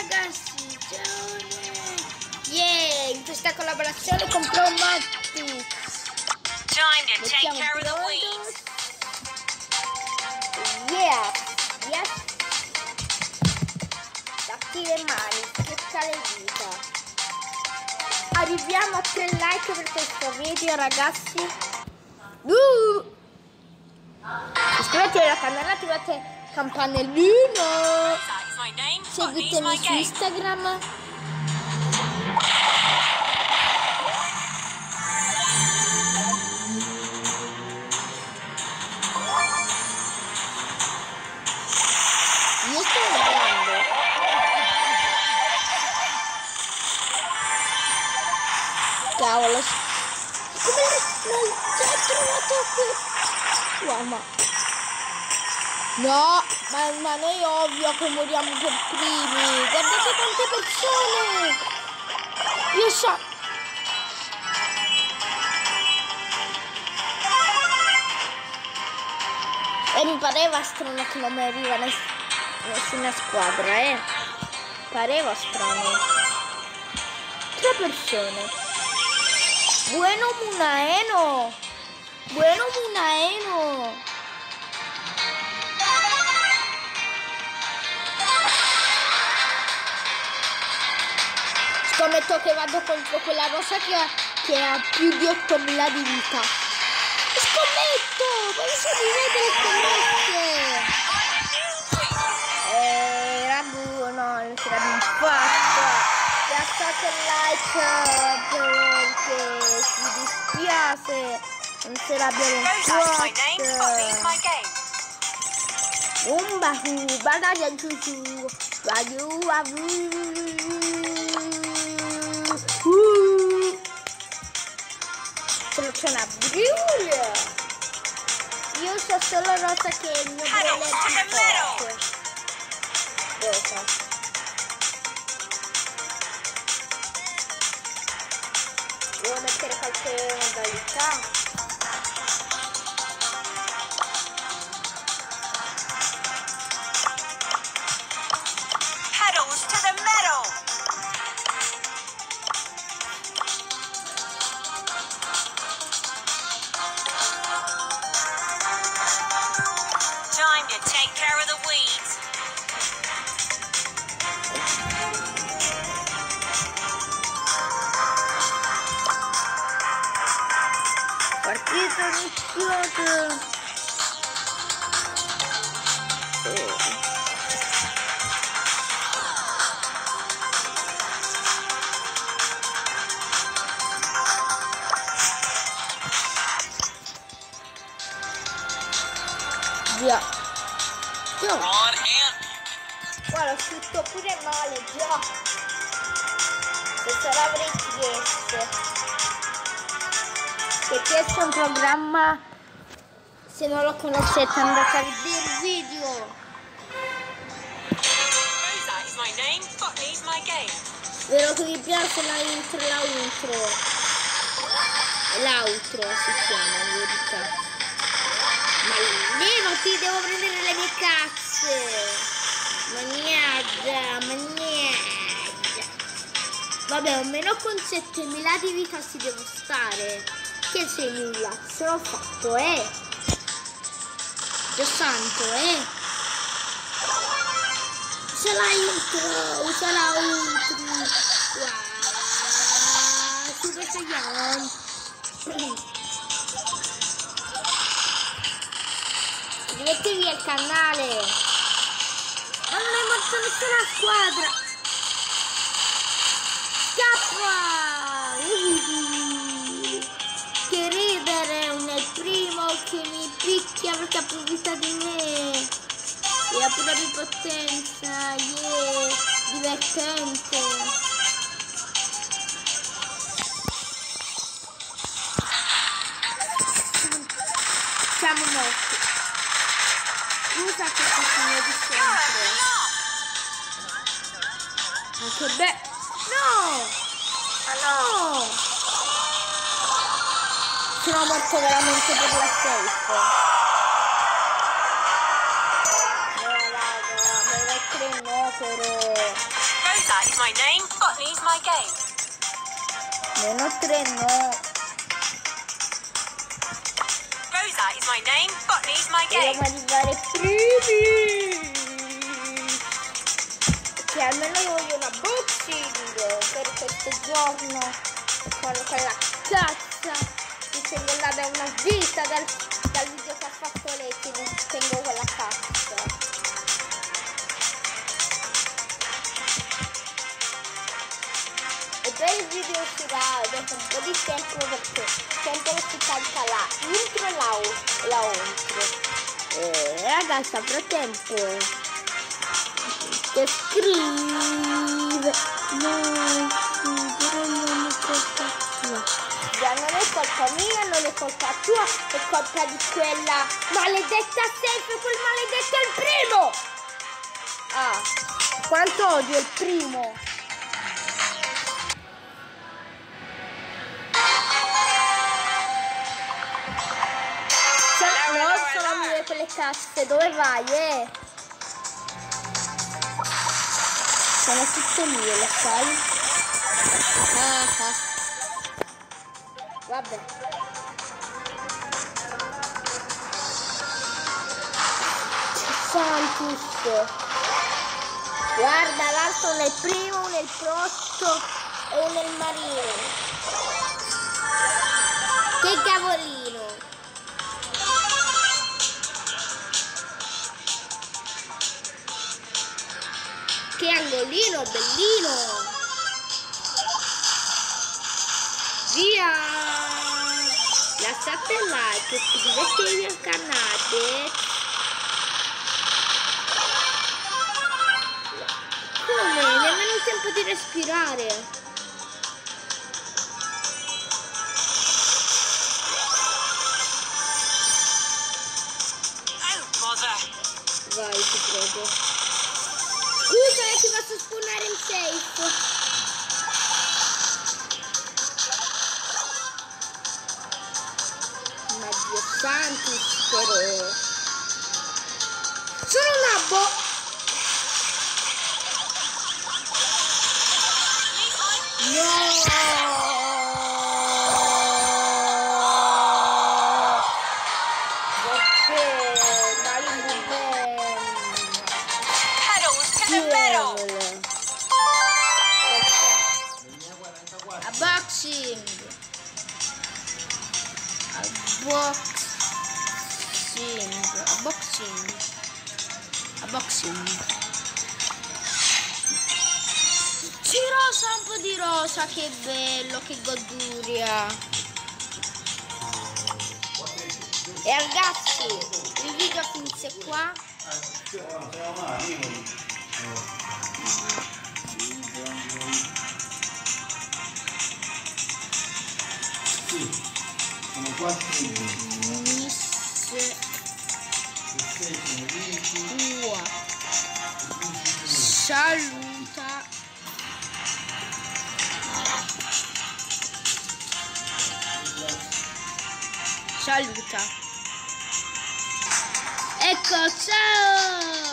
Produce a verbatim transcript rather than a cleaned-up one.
ragazzi, ciao. Yeah, in questa collaborazione con Pro Matrix. Mettiamo pronto. Yeah, yes. Datti le mani, schiaccia le dita. Arriviamo a tre like per questo video, ragazzi. Uh! Iscrivetevi alla canale, attivate campanellino. Seguitemi su Instagram. Io sto vedendo. Cavolo. Come non ci ho trovato qui? Guarda. No, ma, ma noi ovvio che moriamo per primi. Guardate quante persone. Io so. E mi pareva strano che non mi arriva ness nessuna squadra, eh. Pareva strano. Tre persone. Bueno Munaeno. Bueno Munaeno. Scommetto che vado contro quella rosa che ha, che ha più di ottomila di vita. Scommetto! Penso di vedere commette! Era buono, non ce l'abbiamo fatta. Lasciate il like perché ci dispiace. Non ce l'abbiamo fatta. Un bahu, badaja ciuciu, badu abu. Uh. C'è una briula. Io so solo rosa che è il mio brulè più forte. Rosa. Devo mettere qualche modalità. Pedals to the metal. Time to take care of the weeds. Partito iniziato. Eh. Già. Già. Guarda, ho scritto pure male, già. Questo l'avrei chiesto. Che questo è un programma, se non lo conoscete andate a vedere il video. Spero che vi piace la intro e la outro. L'outro si chiama in verità. Ma levati, devo prendere le mie cazze. Mannaggia, mannaggia. Vabbè, almeno con settemila di vita si deve stare. Che sei nulla, se l'ho fatto, eh. Dio santo, eh. Usa la intro, usa la outro. Wow, Super Saiyan. Iscrivetevi al canale. Ma non è morto nessuna squadra. Scappa! Uh, che ridere, un è il primo che mi picchia perché ha approfitta di me. E ha pure ripotenza, yeah, divertente. Siamo morti. Usa questo segno di sempre. Anche beh. No! Ah no! Sono morto veramente per la safe. No raga, me la cremo però. Rosa is my name, botany's my game. Meno tre no. Rosa is my name, botany's my Dobbiamo game. arrivare primi. Che almeno io voglio una boxing per questo giorno. Con quella cazza che segnalata una vita dal, dal video che ha fatto lei, che non tengo quella cazza. E poi il video uscirà dopo un po' di tempo, perché sempre si carica la intro e la, la outro. E ragazzi, nel frattempo che scrive no, però non è colpa tua. Già non è colpa mia, non è colpa tua, è colpa di quella maledetta sempre, quel maledetto è il primo. Ah, quanto odio il primo. No, sono mie quelle casse, dove vai, eh? Sono tutte mie, lo sai? Ah, ah. Vabbè. Santus. Guarda, l'altro nel primo, nel protto e nel marino. Che cavolino. Che angolino, bellino! Via! Lasciate il like, iscrivetevi al canale. Come? Nemmeno il tempo di respirare. Oh, bother. Vai, ti prego. Scusa, ti faccio spawnare in safe. Ma Dio Santus, però. Sono un nabbo. No. Perché? Dai, Pedals to the metal. A boxing. A boxing. A boxing. A boxing. Sì, rosa, un po' di rosa, che bello, che goduria. E ragazzi, il video finisce qua. Sono quattro Finisse tua saluta saluta ecco, ciao.